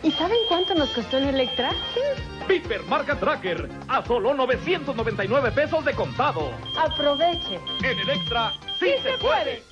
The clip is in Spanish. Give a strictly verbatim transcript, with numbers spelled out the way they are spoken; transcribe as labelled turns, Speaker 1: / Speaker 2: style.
Speaker 1: ¿Y saben cuánto nos costó en Electra?
Speaker 2: Viper marca Tracker, a solo novecientos noventa y nueve pesos de contado.
Speaker 1: Aproveche.
Speaker 2: En Electra, sí, sí se puede.